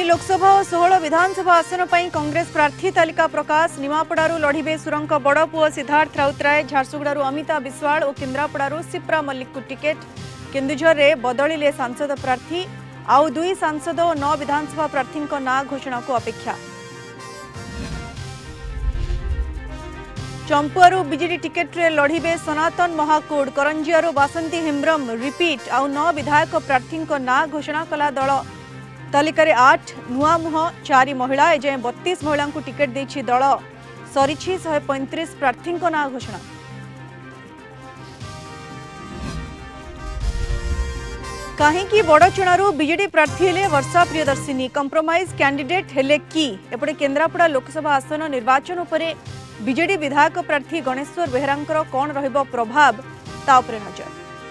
लोकसभा और 16 विधानसभा आसन पर कांग्रेस प्रार्थी तालिका प्रकाश। निमापड़ारू लढ़िबे सुरंग बड़ पुओ सिद्धार्थ राउतराय, झारसुगुड़ारू अमिता विश्वाल और केन्द्रापड़ारू सिप्रा मल्लिक को टिकेट। केन्दुझर रे बदलिले सांसद प्रार्थी, आउ 2 सांसद और 9 विधानसभा प्रार्थी ना घोषणा को अपेक्षा। चंपुआरू बीजेडी टिकेट रे लढ़िबे सनातन महाकूड, करंजियारू बासंती हेम्ब्रम रिपीट, आउ 9 विधायक प्रार्थी ना घोषणा कला दल। तालिकार 8 नुआ मुह 4 महिला, एजाए 32 महिला को टिकेट देछि दल। सरिछि 135 प्रार्थी ना घोषणा। कहीं बड़चणारू बीजेडी प्रार्थी हेले वर्षा प्रियदर्शिनी, कंप्रोमाइज कैंडिडेट हेले कि एपटे केन्द्रापड़ा लोकसभा आसन निर्वाचन उपरे बीजेडी विधायक प्रार्थी गणेश्वर बेहरांकर कौन रहिबो प्रभाव ता उपरे नजर।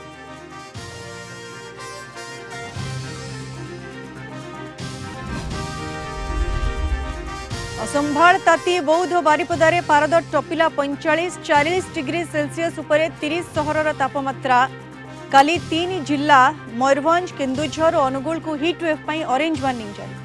असंभाल ताती बौद्ध बारिपदारे पारद टपिला 45-40 डिग्री सेल्सियस उपरे 30 सहरर तापमात्रा। काली 3 जिला मयूरभंज, केन्दुझर और अनुगुल को हिट वेव ऑरेंज वार्निंग जारी।